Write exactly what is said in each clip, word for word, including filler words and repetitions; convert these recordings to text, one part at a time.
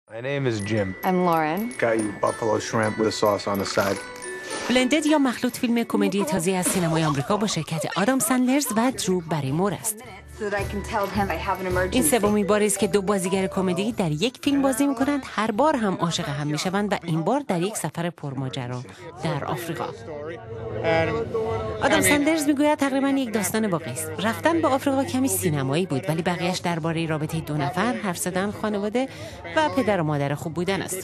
My name is Jim. I'm Lauren. Got you buffalo shrimp with a sauce on the side. بلندد یا مخلوط فیلم کمدی تازه از سینمای آمریکا با شرکت آدام سندلرز و درو بریمور است. این سومین باری است که دو بازیگر کمدی در یک فیلم بازی می‌کنند، هر بار هم عاشق هم می‌شوند و این بار در یک سفر پرماجرا در آفریقا. آدام سندلرز میگوید تقریباً یک داستان واقعی است. رفتن به آفریقا کمی سینمایی بود، ولی بقیه‌اش درباره رابطه دو نفر، حرف زدن، خانواده و پدر و مادر خوب بودن است.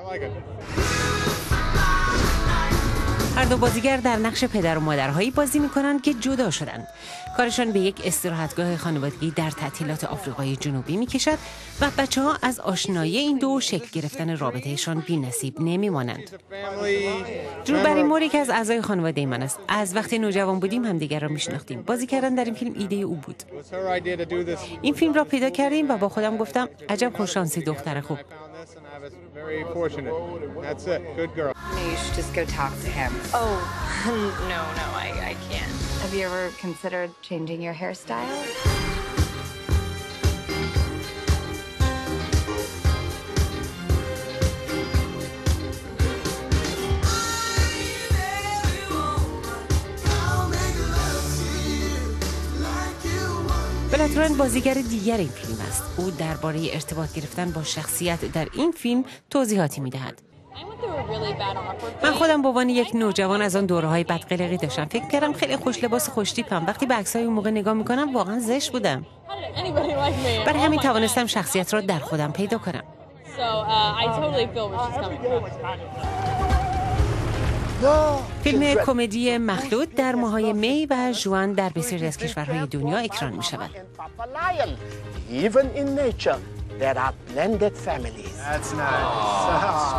هر دو بازیگر در نقش پدر و مادرهایی بازی می‌کنند که جدا شدند. کارشان به یک استراحتگاه خانوادگی در تعطیلات آفریقای جنوبی می‌کشد و بچه‌ها از آشنایی این دو شکل گرفتن رابطه‌شان بی‌نصیب نمی‌مانند. درو بریمور یکی از اعضای خانواده من است. از وقتی نوجوان بودیم همدیگر را می‌شناختیم. بازی کردن در این فیلم ایده او بود. این فیلم را پیدا کردیم و با خودم گفتم عجب خوششانسی دختر خوب. Very fortunate. That's it. Good girl. No, you should just go talk to him. Oh, no, no, I, I can't. Have you ever considered changing your hairstyle? بلاتورن بازیگر دیگر این فیلم است. او درباره ارتباط گرفتن با شخصیت در این فیلم توضیحاتی می‌دهد. من خودم به عنوان یک نوجوان از آن دوره‌های بدقلقی داشتم. فکر کردم خیلی خوش لباس خوش تیپم. وقتی به عکس‌های اون موقع نگاه می‌کنم واقعا زشت بودم. برای همین توانستم شخصیت را در خودم پیدا کنم. فیلم کمدی مخلوط در ماه‌های می و ژوئن در بسیاری از کشورهای دنیا اکران می‌شود. Even in nature, there are blended families. That's nice.